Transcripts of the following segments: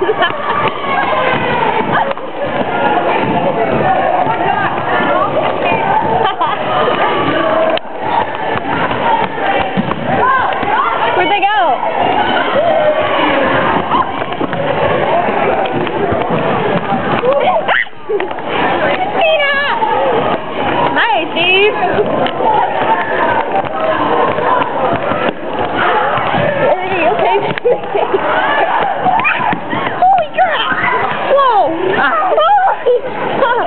Where'd they go? Nice, Steve. Holy crap! Whoa! Holy fuck!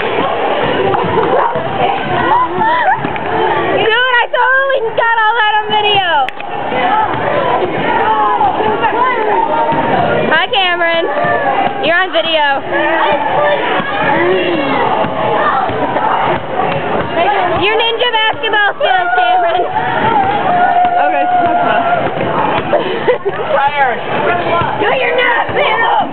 Dude, I totally got all that on video. Hi, Cameron. You're on video. Your ninja basketball skills, Cameron. Okay. Tired. No, you're not. Stand up.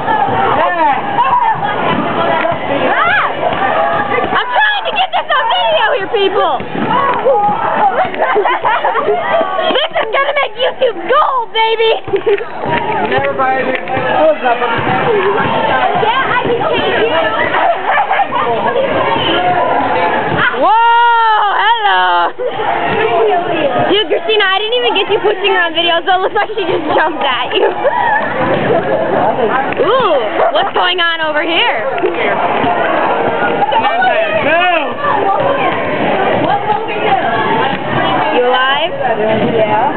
I'm trying to get this on video here, people. This is gonna make YouTube gold, baby. Never buy it. Yeah, I can change you. Whoa, hello. Dude, Christina, I didn't even get you pushing her on video, so it looks like she just jumped at you. Ooh, what's going on over here? No! You alive? Yeah.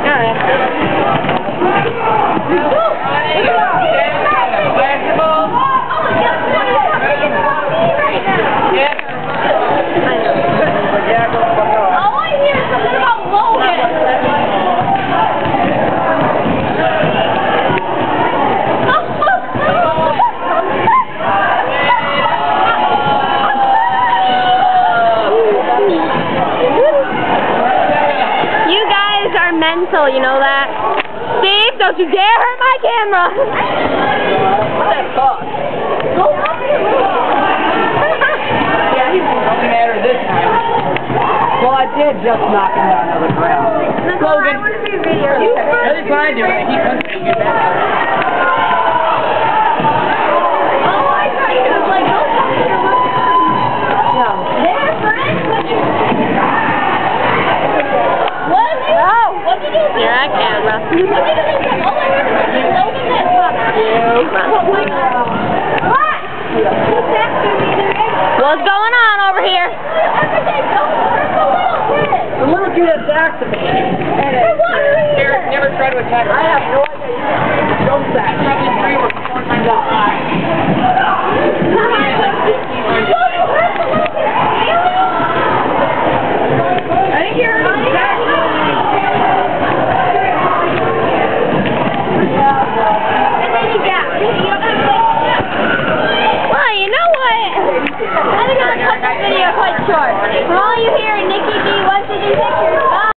Mental, you know that? Steve, don't you dare hurt my camera! What the fuck? Yeah, he won't matter this time. Well, I did just knock him down to the ground. Logan, I want to be a video. That's fine, dude. He couldn't take you back. You're on camera. What's going on over here? The little dude that's activated. Never tried to attack. I have no idea.